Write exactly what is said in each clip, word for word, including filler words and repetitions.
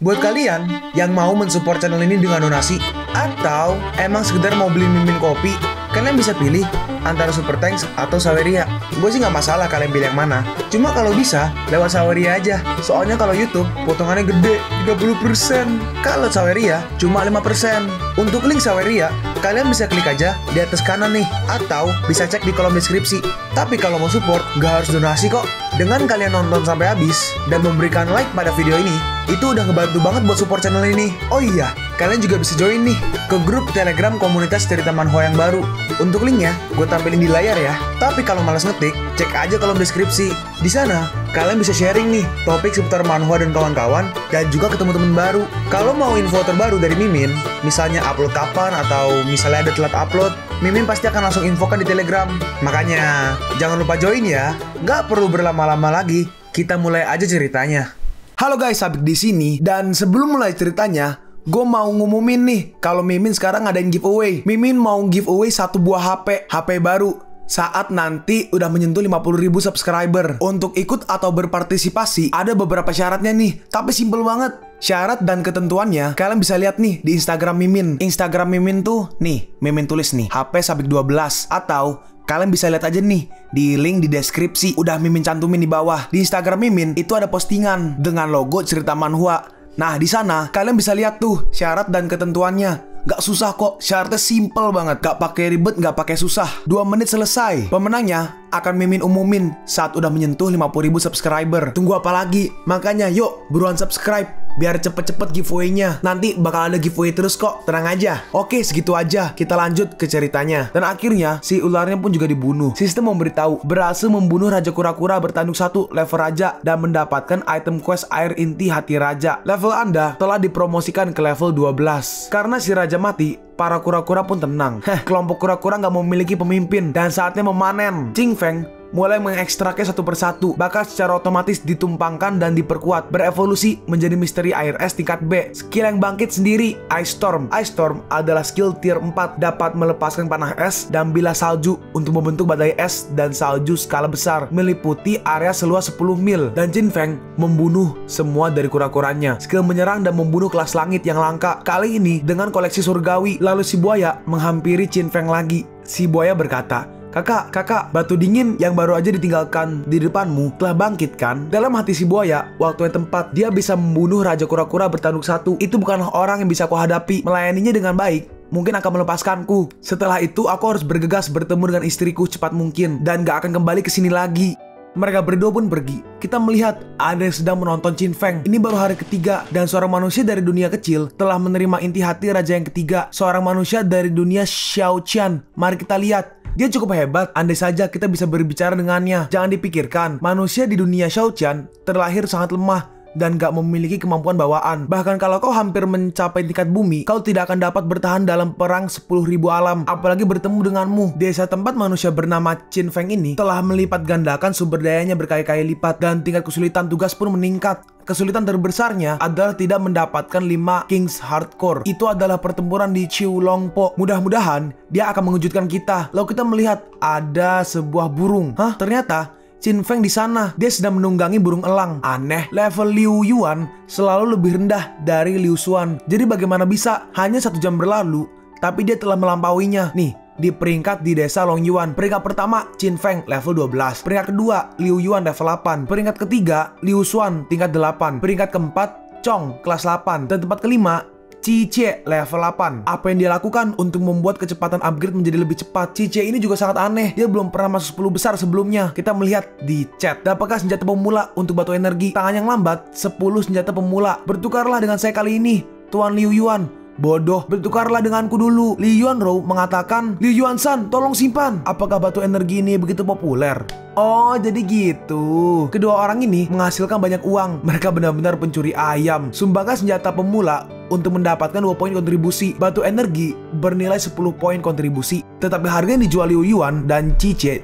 Buat kalian yang mau mensupport channel ini dengan donasi, atau emang sekedar mau beli mimin kopi, kalian bisa pilih antara Super Thanks atau Saweria. Gue sih nggak masalah kalian pilih yang mana. Cuma kalau bisa, lewat Saweria aja. Soalnya kalau YouTube, potongannya gede, tiga puluh persen. Kalau Saweria, cuma lima persen. Untuk link Saweria, kalian bisa klik aja di atas kanan nih. Atau bisa cek di kolom deskripsi. Tapi kalau mau support, nggak harus donasi kok. Dengan kalian nonton sampai habis, dan memberikan like pada video ini, itu udah ngebantu banget buat support channel ini. Oh iya, kalian juga bisa join nih ke grup Telegram komunitas cerita manhwa yang baru. Untuk linknya, gue tampilin di layar ya. Tapi kalau malas ngetik, cek aja kolom deskripsi. Di sana, kalian bisa sharing nih topik seputar manhwa dan kawan-kawan, dan juga ketemu teman baru. Kalau mau info terbaru dari Mimin, misalnya upload kapan atau misalnya ada telat upload, Mimin pasti akan langsung infokan di Telegram. Makanya, jangan lupa join ya. Nggak perlu berlama-lama lagi, kita mulai aja ceritanya. Halo guys, Sabik di sini, dan sebelum mulai ceritanya, gue mau ngumumin nih kalau Mimin sekarang ngadain giveaway. Mimin mau giveaway satu buah H P, H P baru. Saat nanti udah menyentuh lima puluh ribu subscriber. Untuk ikut atau berpartisipasi ada beberapa syaratnya nih, tapi simple banget. Syarat dan ketentuannya kalian bisa lihat nih di Instagram Mimin. Instagram Mimin tuh nih, Mimin tulis nih H P Sabik dua belas. Atau kalian bisa lihat aja nih di link di deskripsi, udah Mimin cantumin di bawah. Di Instagram Mimin itu ada postingan dengan logo cerita manhwa. Nah, di sana kalian bisa lihat tuh syarat dan ketentuannya. Gak susah kok, syaratnya simple banget. Gak pakai ribet, gak pakai susah. Dua menit selesai. Pemenangnya akan Mimin umumin saat udah menyentuh lima puluh ribu subscriber. Tunggu apa lagi? Makanya yuk, buruan subscribe biar cepet-cepet giveaway-nya. Nanti bakal ada giveaway terus kok, tenang aja. Oke, segitu aja, kita lanjut ke ceritanya. Dan akhirnya, si ularnya pun juga dibunuh. Sistem memberitahu, berhasil membunuh Raja Kura-Kura bertanduk satu level Raja dan mendapatkan item quest air inti hati Raja. Level Anda telah dipromosikan ke level dua belas. Karena si Raja mati, para kura-kura pun tenang. Heh, kelompok kura-kura nggak memiliki pemimpin dan saatnya memanen. Ching Feng mulai mengekstraknya satu persatu, bakal secara otomatis ditumpangkan dan diperkuat, berevolusi menjadi misteri air es tingkat B. Skill yang bangkit sendiri, Ice Storm. Ice Storm adalah skill tier empat, dapat melepaskan panah es dan bilah salju untuk membentuk badai es dan salju skala besar, meliputi area seluas sepuluh mil. Dan Ching Feng membunuh semua dari kura-kuranya. Skill menyerang dan membunuh kelas langit yang langka, kali ini dengan koleksi surgawi. Lalu si buaya menghampiri Ching Feng lagi. Si buaya berkata, Kakak, kakak, batu dingin yang baru aja ditinggalkan di depanmu telah bangkit kan? Dalam hati si buaya, waktu yang tepat, dia bisa membunuh Raja Kura-Kura bertanduk satu. Itu bukanlah orang yang bisa kuhadapi. Melayaninya dengan baik mungkin akan melepaskanku. Setelah itu, aku harus bergegas bertemu dengan istriku cepat mungkin dan gak akan kembali ke sini lagi. Mereka berdua pun pergi. Kita melihat ada yang sedang menonton Ching Feng. Ini baru hari ketiga dan seorang manusia dari dunia kecil telah menerima inti hati raja yang ketiga. Seorang manusia dari dunia Xiao Qian. Mari kita lihat. Dia cukup hebat, andai saja kita bisa berbicara dengannya. Jangan dipikirkan, manusia di dunia Xiao Qian terlahir sangat lemah dan gak memiliki kemampuan bawaan. Bahkan kalau kau hampir mencapai tingkat bumi, kau tidak akan dapat bertahan dalam perang sepuluh ribu alam, apalagi bertemu denganmu. Desa tempat manusia bernama Ching Feng ini telah melipat gandakan sumber dayanya berkali-kali lipat dan tingkat kesulitan tugas pun meningkat. Kesulitan terbesarnya adalah tidak mendapatkan lima Kings Hardcore. Itu adalah pertempuran di Chiulongpo. Mudah-mudahan dia akan mengejutkan kita. Lalu kita melihat ada sebuah burung. Hah? Ternyata Ching Feng di sana. Dia sedang menunggangi burung elang. Aneh, level Liu Yuan selalu lebih rendah dari Liu Xuan. Jadi bagaimana bisa? Hanya satu jam berlalu, tapi dia telah melampauinya. Nih, di peringkat di desa Long Yuan. Peringkat pertama Ching Feng level dua belas. Peringkat kedua Liu Yuan level delapan. Peringkat ketiga Liu Xuan tingkat delapan. Peringkat keempat Chong kelas delapan. Dan tempat kelima Cice level delapan. Apa yang dia lakukan untuk membuat kecepatan upgrade menjadi lebih cepat? Cice ini juga sangat aneh. Dia belum pernah masuk sepuluh besar sebelumnya. Kita melihat di chat. Dapatkah senjata pemula untuk batu energi? Tangan yang lambat, sepuluh senjata pemula. Bertukarlah dengan saya kali ini, Tuan Liu Yuan. Bodoh, bertukarlah denganku dulu. Li Yuanrou mengatakan, Li Yuan-san, tolong simpan. Apakah batu energi ini begitu populer? Oh, jadi gitu. Kedua orang ini menghasilkan banyak uang. Mereka benar-benar pencuri ayam. Sumbangkan senjata pemula untuk mendapatkan dua poin kontribusi. Batu energi bernilai sepuluh poin kontribusi. Tetapi harga yang dijual Liu Yuan dan Cice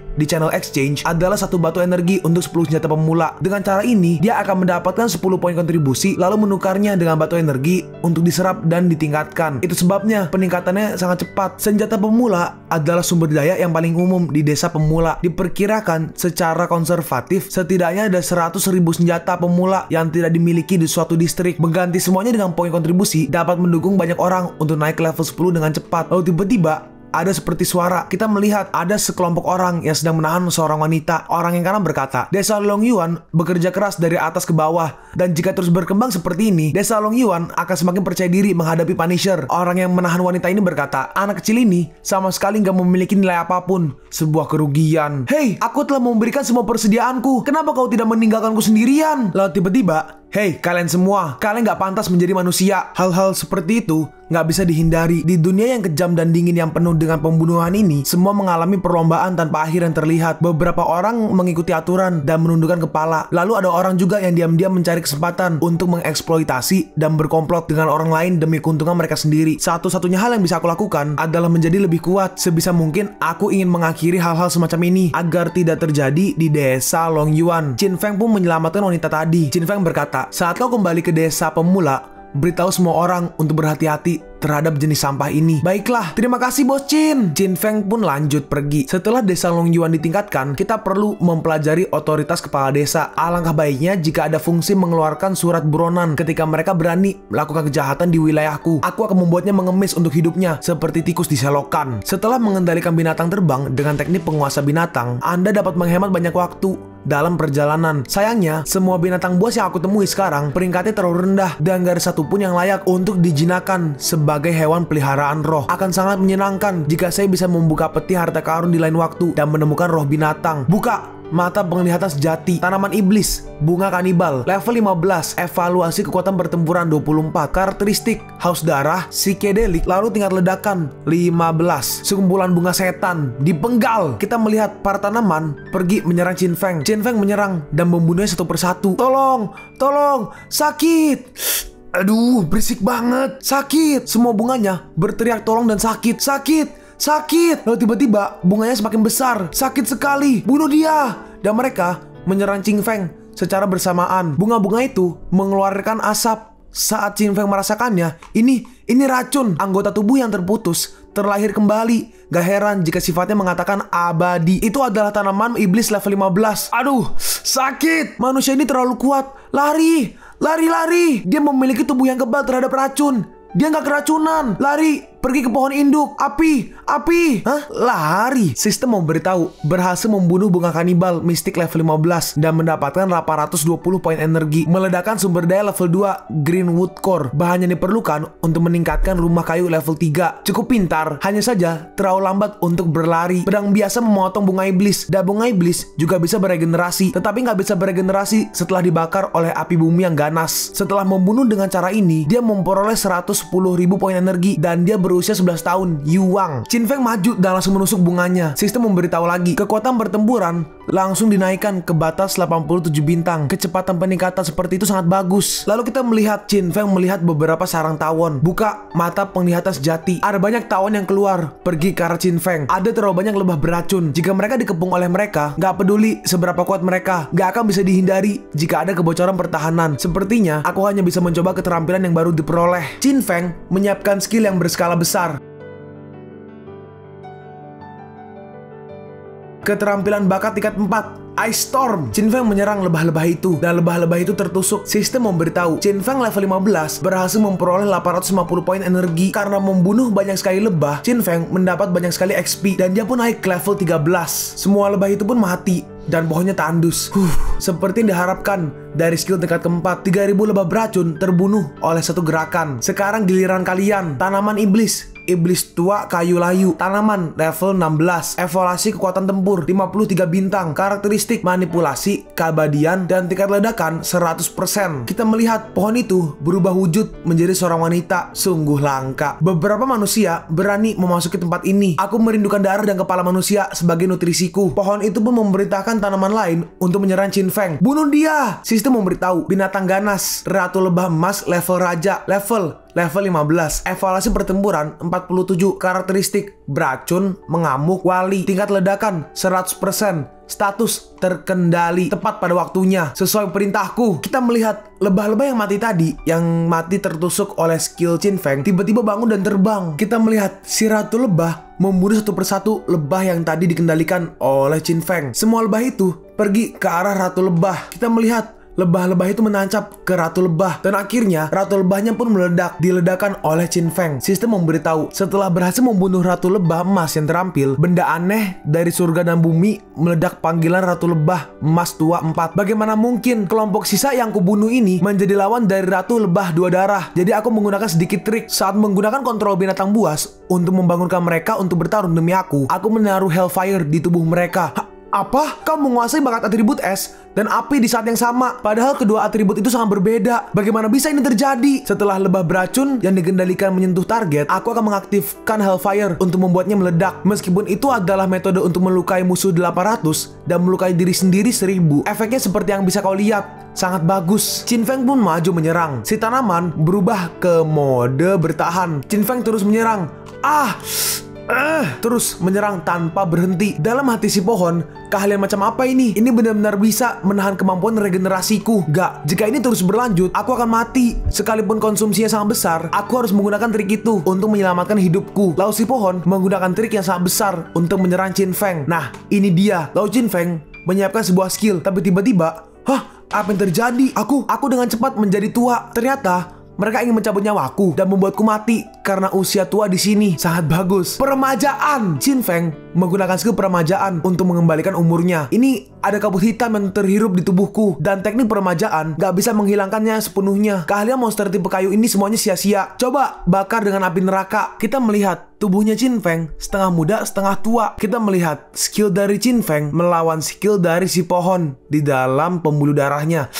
di channel exchange adalah satu batu energi untuk sepuluh senjata pemula. Dengan cara ini, dia akan mendapatkan sepuluh poin kontribusi lalu menukarnya dengan batu energi untuk diserap dan ditingkatkan. Itu sebabnya peningkatannya sangat cepat. Senjata pemula adalah sumber daya yang paling umum di desa pemula. Diperkirakan secara konservatif setidaknya ada seratus ribu senjata pemula yang tidak dimiliki di suatu distrik. Mengganti semuanya dengan poin kontribusi dapat mendukung banyak orang untuk naik ke level sepuluh dengan cepat. Lalu tiba-tiba ada seperti suara. Kita melihat ada sekelompok orang yang sedang menahan seorang wanita. Orang yang kanan berkata, Desa Longyuan bekerja keras dari atas ke bawah, dan jika terus berkembang seperti ini, Desa Longyuan akan semakin percaya diri menghadapi Punisher. Orang yang menahan wanita ini berkata, anak kecil ini sama sekali nggak memiliki nilai apapun. Sebuah kerugian. Hei, aku telah memberikan semua persediaanku. Kenapa kau tidak meninggalkanku sendirian? Lalu tiba-tiba, hei kalian semua, kalian gak pantas menjadi manusia. Hal-hal seperti itu gak bisa dihindari. Di dunia yang kejam dan dingin yang penuh dengan pembunuhan ini, semua mengalami perlombaan tanpa akhir yang terlihat. Beberapa orang mengikuti aturan dan menundukkan kepala. Lalu ada orang juga yang diam-diam mencari kesempatan untuk mengeksploitasi dan berkomplot dengan orang lain demi keuntungan mereka sendiri. Satu-satunya hal yang bisa aku lakukan adalah menjadi lebih kuat. Sebisa mungkin aku ingin mengakhiri hal-hal semacam ini agar tidak terjadi di desa Longyuan. Qin Feng pun menyelamatkan wanita tadi. Qin Feng berkata, saat kau kembali ke desa pemula, beritahu semua orang untuk berhati-hati terhadap jenis sampah ini. Baiklah, terima kasih Bos Qin. Qin Feng pun lanjut pergi. Setelah desa Longyuan ditingkatkan, kita perlu mempelajari otoritas kepala desa. Alangkah baiknya jika ada fungsi mengeluarkan surat buronan ketika mereka berani melakukan kejahatan di wilayahku. Aku akan membuatnya mengemis untuk hidupnya seperti tikus di selokan. Setelah mengendalikan binatang terbang dengan teknik penguasa binatang, Anda dapat menghemat banyak waktu dalam perjalanan. Sayangnya, semua binatang buas yang aku temui sekarang peringkatnya terlalu rendah dan gak ada satupun yang layak untuk dijinakan sebagai hewan peliharaan roh. Akan sangat menyenangkan jika saya bisa membuka peti harta karun di lain waktu dan menemukan roh binatang. Buka mata penglihatan sejati, tanaman iblis, bunga kanibal, level lima belas, evaluasi kekuatan pertempuran dua puluh empat, karakteristik, haus darah, psikedelik, lalu tingkat ledakan lima belas, sekumpulan bunga setan, dipenggal. Kita melihat para tanaman pergi menyerang Qin Feng. Qin Feng menyerang dan membunuhnya satu persatu. Tolong, tolong, sakit. Aduh, berisik banget, sakit. Semua bunganya berteriak tolong dan sakit, sakit. Sakit. Lalu tiba-tiba bunganya semakin besar. Sakit sekali. Bunuh dia. Dan mereka menyerang Qin Feng secara bersamaan. Bunga-bunga itu mengeluarkan asap. Saat Qin Feng merasakannya, ini ini racun. Anggota tubuh yang terputus terlahir kembali. Gak heran jika sifatnya mengatakan abadi. Itu adalah tanaman iblis level lima belas. Aduh, sakit. Manusia ini terlalu kuat. Lari, lari, lari. Dia memiliki tubuh yang kebal terhadap racun. Dia nggak keracunan. Lari, pergi ke pohon induk. Api, api. Hah? Lari. Sistem memberitahu berhasil membunuh bunga kanibal mistik level lima belas dan mendapatkan delapan ratus dua puluh poin energi. Meledakkan sumber daya level dua Greenwood Core. Bahan yang diperlukan untuk meningkatkan rumah kayu level tiga. Cukup pintar, hanya saja terlalu lambat untuk berlari. Pedang biasa memotong bunga iblis. Dan bunga iblis juga bisa beregenerasi, tetapi nggak bisa beregenerasi setelah dibakar oleh api bumi yang ganas. Setelah membunuh dengan cara ini, dia memperoleh seratus sepuluh ribu poin energi dan dia berusia sebelas tahun. Yuang. Qin Feng maju dan langsung menusuk bunganya. Sistem memberitahu lagi, kekuatan pertempuran langsung dinaikkan ke batas delapan puluh tujuh bintang. Kecepatan peningkatan seperti itu sangat bagus. Lalu kita melihat Qin Feng melihat beberapa sarang tawon. Buka mata penglihatan sejati. Ada banyak tawon yang keluar pergi ke arah Qin Feng. Ada terlalu banyak lebah beracun. Jika mereka dikepung oleh mereka, gak peduli seberapa kuat mereka, gak akan bisa dihindari jika ada kebocoran pertahanan. Sepertinya aku hanya bisa mencoba keterampilan yang baru diperoleh. Qin Feng menyiapkan skill yang berskala besar. Keterampilan bakat tingkat empat, Ice Storm. Qin Feng menyerang lebah-lebah itu dan lebah-lebah itu tertusuk. Sistem memberitahu Qin Feng level lima belas berhasil memperoleh delapan ratus lima puluh poin energi. Karena membunuh banyak sekali lebah, Qin Feng mendapat banyak sekali X P dan dia pun naik ke level tiga belas. Semua lebah itu pun mati dan pohonnya tandus. Huh, seperti yang diharapkan dari skill tingkat keempat, tiga ribu lebah beracun terbunuh oleh satu gerakan. Sekarang giliran kalian. Tanaman iblis, iblis tua kayu layu, tanaman level enam belas, evaluasi kekuatan tempur lima puluh tiga bintang, karakteristik manipulasi, keabadian, dan tingkat ledakan seratus persen. Kita melihat pohon itu berubah wujud menjadi seorang wanita. Sungguh langka. Beberapa manusia berani memasuki tempat ini. Aku merindukan darah dan kepala manusia sebagai nutrisiku. Pohon itu pun memerintahkan tanaman lain untuk menyerang Qin Feng. Bunuh dia. Sistem memberitahu binatang ganas, ratu lebah emas level raja, level level lima belas. Evaluasi pertempuran empat puluh tujuh. Karakteristik beracun, mengamuk, wali. Tingkat ledakan seratus persen. Status terkendali, tepat pada waktunya, sesuai perintahku. Kita melihat lebah-lebah yang mati tadi, yang mati tertusuk oleh skill Qin Feng, tiba-tiba bangun dan terbang. Kita melihat si ratu lebah membunuh satu persatu lebah yang tadi dikendalikan oleh Qin Feng. Semua lebah itu pergi ke arah ratu lebah. Kita melihat lebah-lebah itu menancap ke ratu lebah, dan akhirnya ratu lebahnya pun meledak, diledakkan oleh Qin Feng. Sistem memberitahu, setelah berhasil membunuh ratu lebah emas yang terampil, benda aneh dari surga dan bumi meledak panggilan ratu lebah emas tua empat. Bagaimana mungkin kelompok sisa yang kubunuh ini menjadi lawan dari ratu lebah dua darah? Jadi aku menggunakan sedikit trik saat menggunakan kontrol binatang buas untuk membangunkan mereka untuk bertarung demi aku. Aku menaruh Hellfire di tubuh mereka. Ha, apa? Kau menguasai bakat atribut es dan api di saat yang sama, padahal kedua atribut itu sangat berbeda. Bagaimana bisa ini terjadi? Setelah lebah beracun yang dikendalikan menyentuh target, aku akan mengaktifkan Hellfire untuk membuatnya meledak. Meskipun itu adalah metode untuk melukai musuh delapan ratus dan melukai diri sendiri seribu, efeknya seperti yang bisa kau lihat, sangat bagus. Qin Feng pun maju menyerang. Si tanaman berubah ke mode bertahan. Qin Feng terus menyerang. Ah! Uh, terus menyerang tanpa berhenti. Dalam hati si pohon, keahlian macam apa ini? Ini benar-benar bisa menahan kemampuan regenerasiku. Gak, jika ini terus berlanjut, aku akan mati. Sekalipun konsumsinya sangat besar, aku harus menggunakan trik itu untuk menyelamatkan hidupku. Lalu si pohon menggunakan trik yang sangat besar untuk menyerang Qin Feng. Nah, ini dia. Lalu Qin Feng menyiapkan sebuah skill, tapi tiba-tiba, hah? Apa yang terjadi? Aku, aku dengan cepat menjadi tua. Ternyata mereka ingin mencabut nyawaku dan membuatku mati karena usia tua di sini. Sangat bagus. Peremajaan. Qin Feng menggunakan skill peremajaan untuk mengembalikan umurnya. Ini ada kabut hitam yang terhirup di tubuhku, dan teknik peremajaan gak bisa menghilangkannya sepenuhnya. Keahlian monster tipe kayu ini semuanya sia-sia. Coba bakar dengan api neraka. Kita melihat tubuhnya Qin Feng setengah muda, setengah tua. Kita melihat skill dari Qin Feng melawan skill dari si pohon di dalam pembuluh darahnya.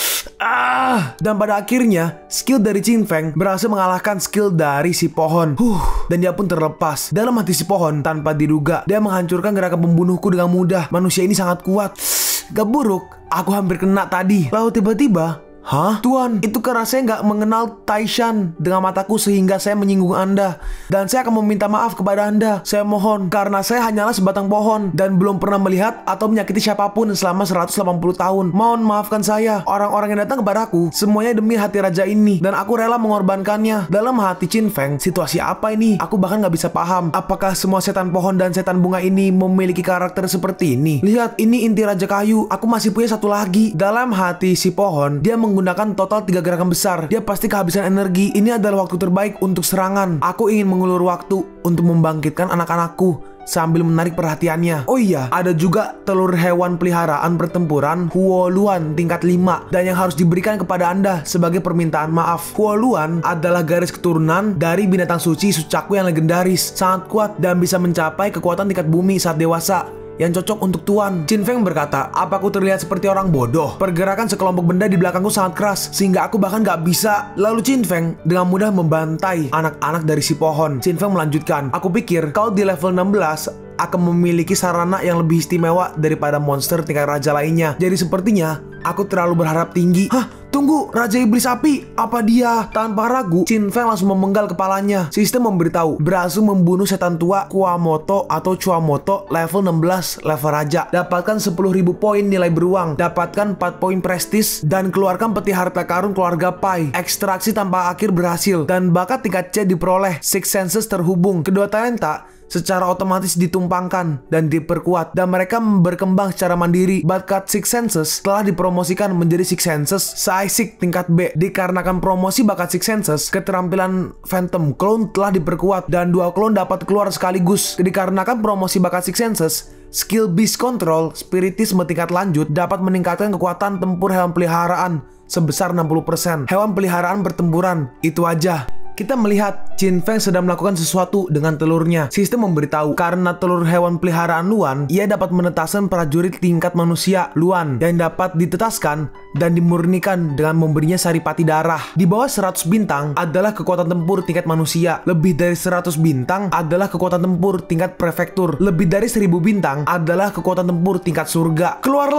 Ah, dan pada akhirnya skill dari Qin Feng berhasil mengalahkan skill dari si pohon. Huh, dan dia pun terlepas. Dalam hati si pohon, tanpa diduga, dia menghancurkan gerakan pembunuhku dengan mudah. Manusia ini sangat kuat. Gak buruk, aku hampir kena tadi. Lalu tiba-tiba, hah? Tuan, itu karena saya nggak mengenal Taishan dengan mataku sehingga saya menyinggung Anda. Dan saya akan meminta maaf kepada Anda. Saya mohon, karena saya hanyalah sebatang pohon dan belum pernah melihat atau menyakiti siapapun selama seratus delapan puluh tahun. Mohon maafkan saya. Orang-orang yang datang kepadaku, semuanya demi hati raja ini, dan aku rela mengorbankannya. Dalam hati Qin Feng, situasi apa ini? Aku bahkan nggak bisa paham. Apakah semua setan pohon dan setan bunga ini memiliki karakter seperti ini? Lihat, ini inti raja kayu. Aku masih punya satu lagi. Dalam hati si pohon, dia menggunakan total tiga gerakan besar. Dia pasti kehabisan energi. Ini adalah waktu terbaik untuk serangan. Aku ingin mengulur waktu untuk membangkitkan anak-anakku sambil menarik perhatiannya. Oh iya, ada juga telur hewan peliharaan pertempuran Huoluan tingkat lima, dan yang harus diberikan kepada Anda sebagai permintaan maaf. Huoluan adalah garis keturunan dari binatang suci Sucaku yang legendaris, sangat kuat dan bisa mencapai kekuatan tingkat bumi saat dewasa, yang cocok untuk tuan. Qin Feng berkata, apa aku terlihat seperti orang bodoh? Pergerakan sekelompok benda di belakangku sangat keras, sehingga aku bahkan gak bisa. Lalu Qin Feng dengan mudah membantai anak-anak dari si pohon. Qin Feng melanjutkan, aku pikir kau di level enam belas akan memiliki sarana yang lebih istimewa daripada monster tingkat raja lainnya. Jadi sepertinya aku terlalu berharap tinggi. Hah? Tunggu, Raja Iblis Api, apa dia? Tanpa ragu, Qin Feng langsung memenggal kepalanya. Sistem memberitahu, berhasil membunuh setan tua Kuamoto atau Chuamoto level enam belas, level raja. Dapatkan sepuluh ribu poin nilai beruang, dapatkan empat poin prestis, dan keluarkan peti harta karun keluarga Pai. Ekstraksi tanpa akhir berhasil, dan bakat tingkat C diperoleh. Six Senses terhubung. Kedua talenta secara otomatis ditumpangkan dan diperkuat, dan mereka berkembang secara mandiri. Bakat Six Senses telah dipromosikan menjadi Six Senses Saisik tingkat B. Dikarenakan promosi bakat Six Senses, keterampilan Phantom Clone telah diperkuat dan dua clone dapat keluar sekaligus. Dikarenakan promosi bakat Six Senses, skill Beast Control Spiritisme tingkat lanjut dapat meningkatkan kekuatan tempur hewan peliharaan sebesar enam puluh persen. Hewan peliharaan pertempuran, itu aja. Kita melihat Qin Feng sedang melakukan sesuatu dengan telurnya. Sistem memberitahu, karena telur hewan peliharaan Luan, ia dapat menetaskan prajurit tingkat manusia Luan yang dapat ditetaskan dan dimurnikan dengan memberinya saripati darah. Di bawah seratus bintang adalah kekuatan tempur tingkat manusia. Lebih dari seratus bintang adalah kekuatan tempur tingkat prefektur. Lebih dari seribu bintang adalah kekuatan tempur tingkat surga. Keluarlah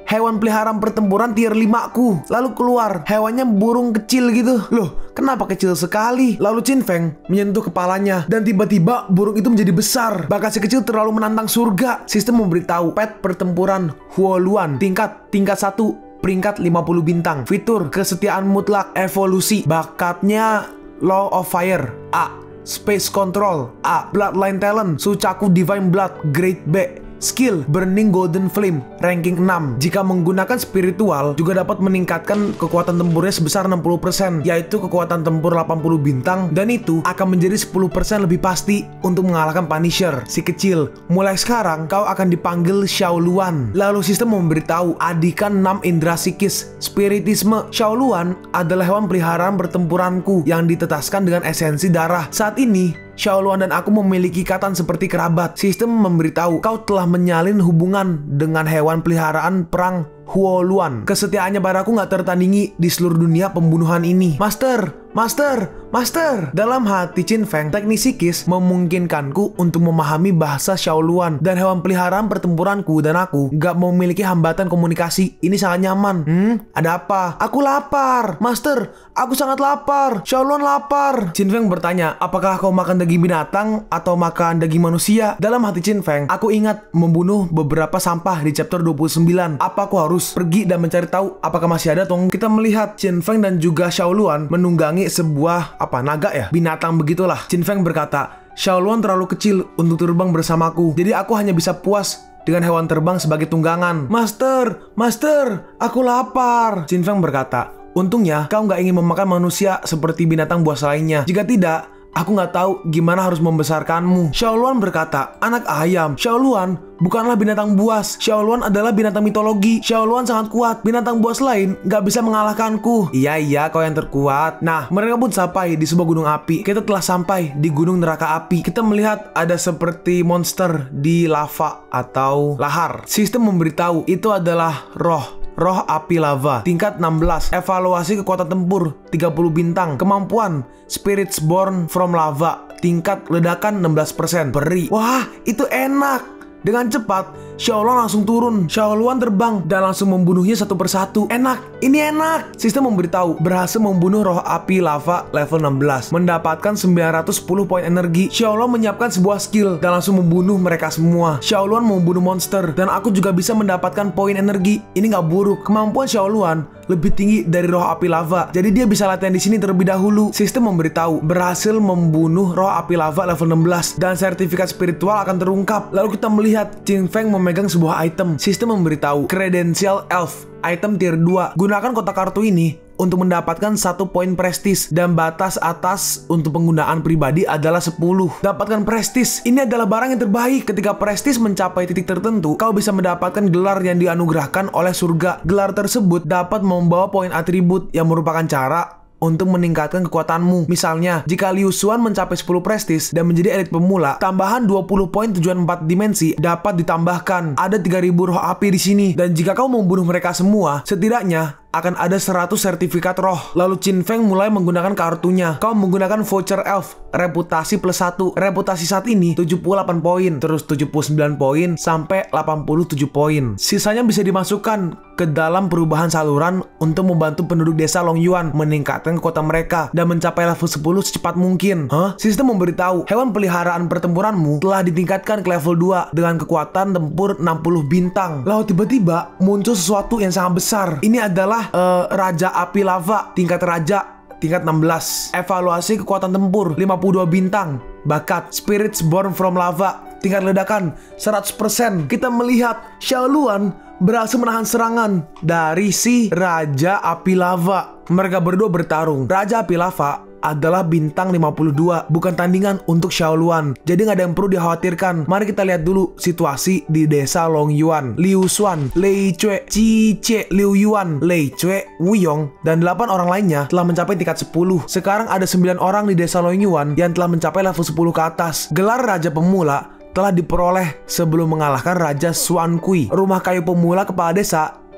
hewan peliharaan pertempuran tier lima ku. Lalu keluar, hewannya burung kecil gitu. Loh, kenapa kecil sekali? Lalu Qin Feng menyentuh kepalanya dan tiba-tiba burung itu menjadi besar. Bahkan si kecil terlalu menantang surga. Sistem memberitahu pet pertempuran Huoluan tingkat tingkat satu, peringkat lima puluh bintang. Fitur kesetiaan mutlak, evolusi. Bakatnya Law of Fire A, Space Control A, Bloodline Talent Sucaku Divine Blood Grade B. Skill Burning Golden Flame ranking enam. Jika menggunakan spiritual juga dapat meningkatkan kekuatan tempurnya sebesar enam puluh persen, yaitu kekuatan tempur delapan puluh bintang, dan itu akan menjadi sepuluh persen lebih pasti untuk mengalahkan Punisher, si kecil. Mulai sekarang kau akan dipanggil Xiaoluan. Lalu sistem memberitahu adikan enam indera psikis. Spiritisme. Xiaoluan adalah hewan peliharaan pertempuranku yang ditetaskan dengan esensi darah. Saat ini Xiaoluan dan aku memiliki ikatan seperti kerabat. Sistem memberitahu kau telah menyalin hubungan dengan hewan peliharaan perang Huoluan. Kesetiaannya padaku nggak tertandingi di seluruh dunia pembunuhan ini. Master, Master, Master. Dalam hati Qin Feng, teknik psikis memungkinkanku untuk memahami bahasa Xiaoluan, dan hewan peliharaan pertempuranku dan aku nggak memiliki hambatan komunikasi. Ini sangat nyaman. Hmm, ada apa? Aku lapar, Master. Aku sangat lapar. Xiaoluan lapar. Qin Feng bertanya, apakah kau makan daging binatang atau makan daging manusia? Dalam hati Qin Feng, aku ingat membunuh beberapa sampah di chapter dua puluh sembilan. Apa aku harus pergi dan mencari tahu apakah masih ada atau kita melihat Qin Feng dan juga Xiaoluan menunggangi sebuah apa naga ya, binatang begitulah. Qin Feng berkata, Xiaoluan terlalu kecil untuk terbang bersamaku, jadi aku hanya bisa puas dengan hewan terbang sebagai tunggangan. Master, Master, aku lapar. Qin Feng berkata, untungnya kau nggak ingin memakan manusia seperti binatang buas lainnya. Jika tidak, aku nggak tahu gimana harus membesarkanmu. Xiaoluan berkata, anak ayam. Xiaoluan bukanlah binatang buas. Xiaoluan adalah binatang mitologi. Xiaoluan sangat kuat. Binatang buas lain nggak bisa mengalahkanku. Iya iya, kau yang terkuat. Nah, mereka pun sampai di sebuah gunung api. Kita telah sampai di gunung neraka api. Kita melihat ada seperti monster di lava atau lahar. Sistem memberitahu itu adalah roh. Roh api lava tingkat enam belas. Evaluasi kekuatan tempur tiga puluh bintang. Kemampuan Spirits Born from Lava tingkat ledakan enam belas persen. Peri. Wah, itu enak. Dengan cepat, Xiaoluan langsung turun. Xiaoluan terbang dan langsung membunuhnya satu persatu. Enak, ini enak. Sistem memberitahu berhasil membunuh roh api lava level enam belas, mendapatkan sembilan ratus sepuluh poin energi. Xiaoluan menyiapkan sebuah skill dan langsung membunuh mereka semua. Xiaoluan membunuh monster dan aku juga bisa mendapatkan poin energi. Ini nggak buruk. Kemampuan Xiaoluan lebih tinggi dari roh api lava, jadi dia bisa latihan di sini terlebih dahulu. Sistem memberitahu berhasil membunuh roh api lava level enam belas dan sertifikat spiritual akan terungkap. Lalu kita melihat Qin Feng memegang sebuah item. Sistem memberitahu kredensial elf item tier dua. Gunakan kotak kartu ini untuk mendapatkan satu poin prestis, dan batas atas untuk penggunaan pribadi adalah sepuluh. Dapatkan prestis. Ini adalah barang yang terbaik. Ketika prestis mencapai titik tertentu, kau bisa mendapatkan gelar yang dianugerahkan oleh surga. Gelar tersebut dapat membawa poin atribut yang merupakan cara untuk meningkatkan kekuatanmu. Misalnya, jika Liu Xuan mencapai sepuluh prestis dan menjadi elit pemula, tambahan dua puluh poin tujuan empat dimensi dapat ditambahkan. Ada tiga ribu roh api di sini, dan jika kau membunuh mereka semua, setidaknya akan ada seratus sertifikat roh. Lalu Qin Feng mulai menggunakan kartunya. Kau menggunakan voucher elf, reputasi plus satu. Reputasi saat ini tujuh puluh delapan poin, terus tujuh puluh sembilan poin, sampai delapan puluh tujuh poin. Sisanya bisa dimasukkan ke dalam perubahan saluran untuk membantu penduduk desa Longyuan meningkatkan kekuatan mereka dan mencapai level sepuluh secepat mungkin. Hah? Sistem memberitahu hewan peliharaan pertempuranmu telah ditingkatkan ke level dua dengan kekuatan tempur enam puluh bintang. Lalu tiba-tiba muncul sesuatu yang sangat besar. Ini adalah Uh, Raja Api Lava tingkat Raja tingkat enam belas. Evaluasi kekuatan tempur lima puluh dua bintang. Bakat Spirits Born from Lava tingkat ledakan seratus persen. Kita melihat Xiaoluan berhasil menahan serangan dari si Raja Api Lava. Mereka berdua bertarung. Raja Api Lava adalah bintang lima puluh dua, bukan tandingan untuk Xiaoluan. Jadi nggak ada yang perlu dikhawatirkan. Mari kita lihat dulu situasi di desa Longyuan. Liu Xuan, Lei Cue, Qi Che, Liu Yuan, Lei Cue, Wu Yong, dan delapan orang lainnya telah mencapai tingkat sepuluh. Sekarang ada sembilan orang di desa Longyuan yang telah mencapai level sepuluh ke atas. Gelar Raja Pemula telah diperoleh sebelum mengalahkan Raja Xuan Kui. Rumah kayu pemula kepala desa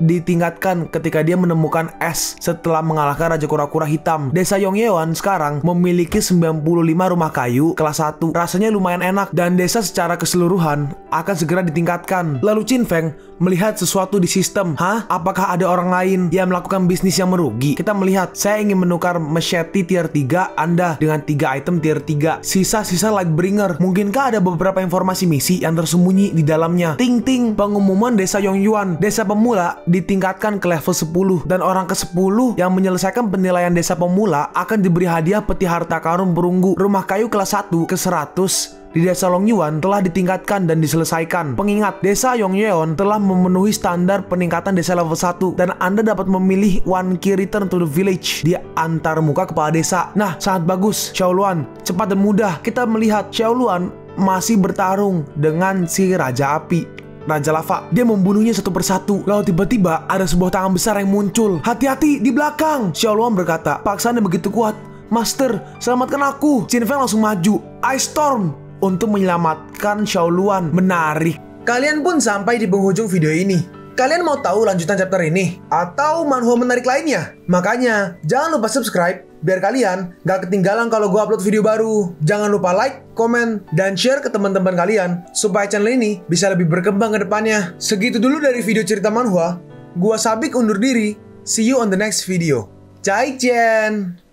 ditingkatkan ketika dia menemukan es setelah mengalahkan Raja Kura-Kura Hitam. Desa Yongyeon sekarang memiliki sembilan puluh lima rumah kayu kelas satu. Rasanya lumayan enak dan desa secara keseluruhan akan segera ditingkatkan. Lalu Chin Feng melihat sesuatu di sistem. Hah? Apakah ada orang lain yang melakukan bisnis yang merugi? Kita melihat, saya ingin menukar machete tier tiga Anda dengan tiga item tier tiga. Sisa-sisa Lightbringer. Mungkinkah ada beberapa informasi misi yang tersembunyi di dalamnya? Ting ting, pengumuman desa Yongyuan. Desa pemula ditingkatkan ke level sepuluh dan orang ke sepuluh yang menyelesaikan penilaian desa pemula akan diberi hadiah peti harta karun perunggu. Rumah kayu kelas satu ke seratus di desa Longyuan telah ditingkatkan dan diselesaikan. Pengingat, desa Yongyeon telah memenuhi standar peningkatan desa level satu dan Anda dapat memilih one key return to the village di antar muka kepala desa. Nah, sangat bagus. Xiaoluan, cepat dan mudah. Kita melihat Xiaoluan masih bertarung dengan si Raja Api, Raja Lava. Dia membunuhnya satu persatu. Lalu tiba-tiba ada sebuah tangan besar yang muncul. Hati-hati di belakang. Xiaoluan berkata, paksaan yang begitu kuat. Master, selamatkan aku. Chin Feng langsung maju. Ice Storm untuk menyelamatkan Xiaoluan. Menarik. Kalian pun sampai di penghujung video ini. Kalian mau tahu lanjutan chapter ini? Atau manhwa menarik lainnya? Makanya, jangan lupa subscribe biar kalian gak ketinggalan kalau gue upload video baru. Jangan lupa like, komen, dan share ke teman-teman kalian supaya channel ini bisa lebih berkembang ke depannya. Segitu dulu dari video cerita manhwa. Gua Sabik undur diri. See you on the next video. Zaijian.